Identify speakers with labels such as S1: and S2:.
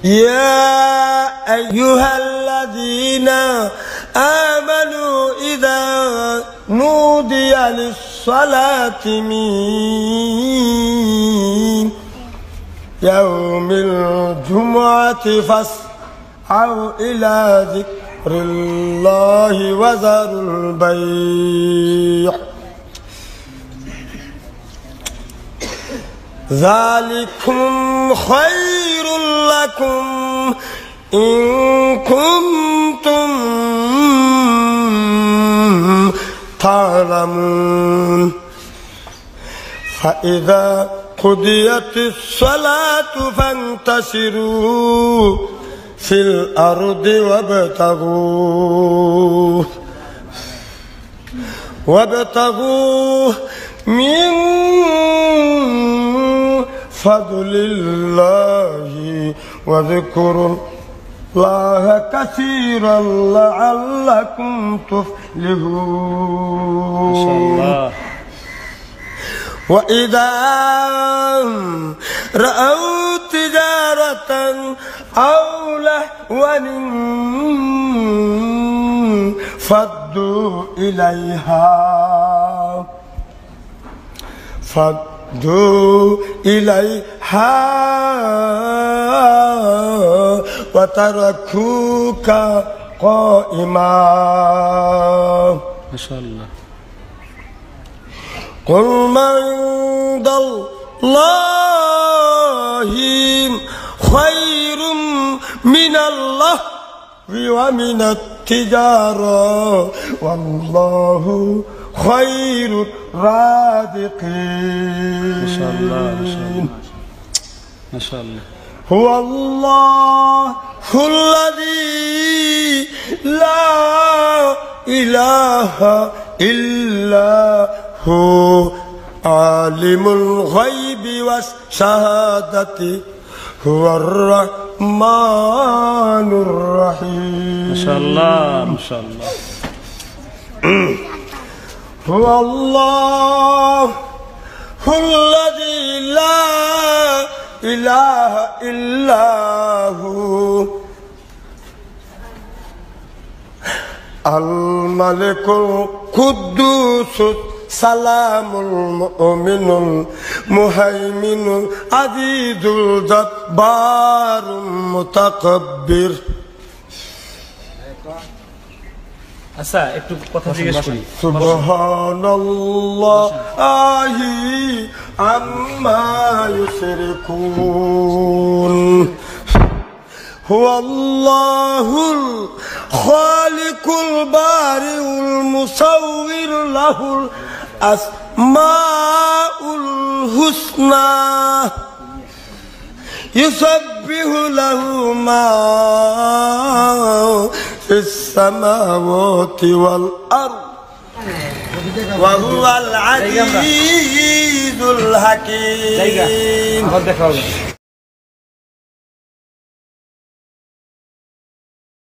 S1: يا أيها الذين آمنوا إذا نودي للصلاة من يوم الجمعة فاسعوا إلى ذكر الله وذروا البيع ذلكم خير لكم إن كنتم تعلمون فإذا قضيت الصلاة فانتشروا في الأرض وابتغوا من فضل الله واذكروا الله كثيرا لعلكم تفلحون. ما شاء الله. وإذا رأوا تجارة أو لهوا فضوا إليها وتركوك قائما.
S2: ما شاء الله.
S1: قل من عند الله خير من الله ومن التجارة والله خير الرازقين.
S2: ما شاء الله. ما شاء الله. ما شاء الله.
S1: هو الله الذي لا إله إلا هو عالم الغيب والشهادة هو الرحمن الرحيم.
S2: ما شاء الله. ما شاء الله.
S1: هو الله الذي لا إله إلا هو الملك القدوس السلام المؤمن المهيمن العزيز الجبار المتكبر.
S2: আচ্ছা একটু কথা জিজ্ঞেস করি।
S1: সুবহানাল্লাহি আম্মা ইউশরিকুন। হুয়াল্লাহুল খালিকুল বারিউল মুসাউবির লাহুল আসমাউল হুসনা ইউসাব্বিহু লাহু মা في السماوات والأرض وهو العزيز الحكيم.